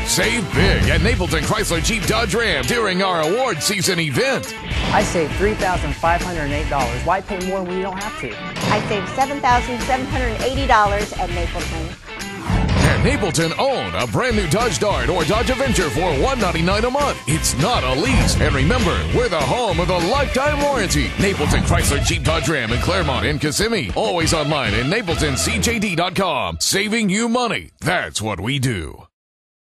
Save big at Napleton Chrysler Jeep Dodge Ram during our award season event. I saved $3,508. Why pay more when you don't have to? I saved $7,780 at Napleton. At Napleton, own a brand new Dodge Dart or Dodge Avenger for $199 a month. It's not a lease. And remember, we're the home of a lifetime warranty. Napleton Chrysler Jeep Dodge Ram in Claremont and Kissimmee. Always online at napletoncjd.com. Saving you money. That's what we do.